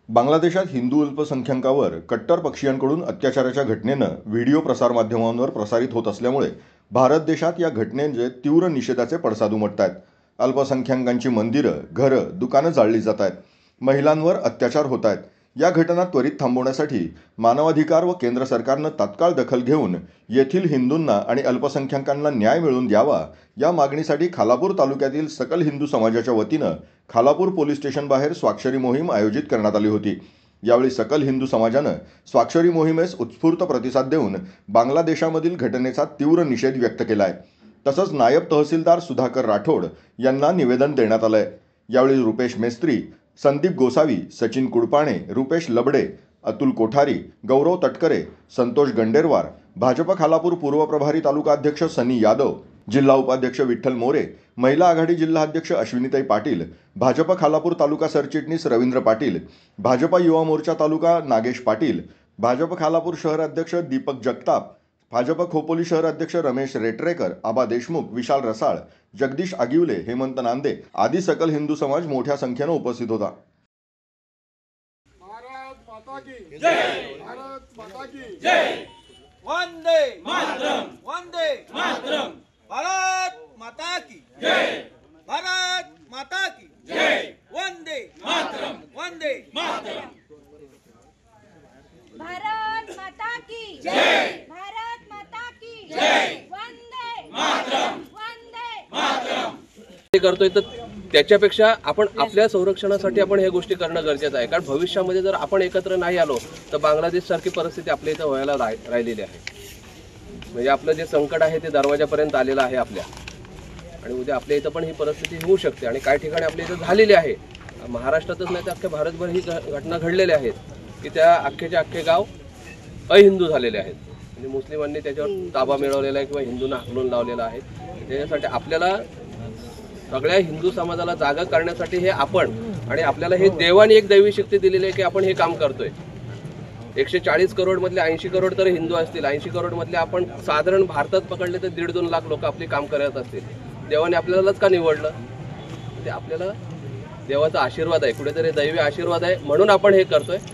बांगलादेशात हिंदू अल्पसंख्याकांवर कट्टर पक्षीयांकडून अत्याचाराच्या घटनेनं व्हिडिओ प्रसारमाध्यमांवर प्रसारित होत असल्यामुळे भारत देशात या घटनेचे तीव्र निषेधाचे पडसाद उमटत आहेत। अल्पसंख्याकांची मंदिरं, घरं, दुकानं जाळली जात आहेत। महिलांवर अत्याचार होत आहेत। या घटना त्वरित थांबवण्यासाठी मानवाधिकार व केंद्र सरकारनं तात्काळ दखल घेऊन येथील हिंदूंना आणि अल्पसंख्याकांना न्याय मिळवून द्यावा, या मागणीसाठी खालापूर तालुक्यातील सकल हिंदू समाजाच्या वतीनं खालापूर पोलीस स्टेशनबाहेर स्वाक्षरी मोहीम आयोजित करण्यात आली होती। यावेळी सकल हिंदू समाजानं स्वाक्षरी मोहिमेस उत्स्फूर्त प्रतिसाद देऊन बांगलादेशामधील घटनेचा तीव्र निषेध व्यक्त केला आहे। तसंच नायब तहसीलदार सुधाकर राठोड यांना निवेदन देण्यात आलंय। यावेळी रुपेश मेस्त्री, संदीप गोसावी, सचिन कुडपाणे, रुपेश लबडे, अतुल कोठारी, गौरव तटकरे, संतोष गंडेरवार, भाजप खालापूर पूर्व प्रभारी तालुका अध्यक्ष सनी यादव, जिल्हा उपाध्यक्ष विठ्ठल मोरे, महिला आघाडी जिल्हा अध्यक्ष अश्विनीताई पाटील, भाजप खालापूर तालुका सरचिटणीस रवींद्र पाटील, भाजप युवा मोर्चा तालुका नागेश पाटील, भाजप खालापूर शहर अध्यक्ष दीपक जगताप, भाजप खोपोली शहर अध्यक्ष रमेश रेटरेकर, आबा देशमुख, विशाल रसाळ, जगदीश आगिवले, हेमंत नांदे आदी सकल हिंदू समाज मोठ्या संख्येनं उपस्थित होता। भारत माता की जय, भारत माता की जय, वंदे मातरम, वंदे मातरम, भारत माता की जय, भारत माता की जय, वंदे मातरम, वंदे मातरम, भारत माता की जय, भारत माता की जय, वंदे मातरम, वंदे मातरम। ते करतोय तर त्याच्यापेक्षा आपण आपल्या संरक्षणासाठी आपण हे गोष्टी करणं गरजेचं आहे। कारण भविष्यामध्ये जर आपण एकत्र नाही आलो तर बांगलादेश सारखी परिस्थिती आपल्या इथं व्हायला राहिलेली आहे। म्हणजे आपलं जे संकट आहे ते दरवाजापर्यंत आलेलं आहे आपल्या, आणि उद्या आपल्या इथं पण ही परिस्थिती होऊ शकते। आणि काही ठिकाणी आपल्या इथं झालेली आहे, महाराष्ट्रातच नाही तर अख्ख्या भारतभर ही घटना घडलेल्या आहेत की त्या अख्खेचे अख्खे गाव अहिंदू झालेले आहेत। म्हणजे मुस्लिमांनी त्याच्यावर ताबा मिळवलेला आहे किंवा हिंदूंना हाकलून लावलेला आहे। त्याच्यासाठी आपल्याला सगळ्या हिंदू समाजाला जागा करण्यासाठी हे आपण, आणि आपल्याला हे देवाने एक दैवी शक्ती दिलेली आहे की आपण हे काम करतोय। 140 करोड मधले 80 करोड तर हिंदू असतील, 80 करोड मधले आपण साधारण भारतात पकडले तर 1.5-2 लाख लोक आपली काम करत असतील। देवाने आपल्यालाच का निवडलं? ते आपल्याला देवाचा आशीर्वाद आहे, कुठेतरी दैवी आशीर्वाद आहे, म्हणून आपण हे करतोय।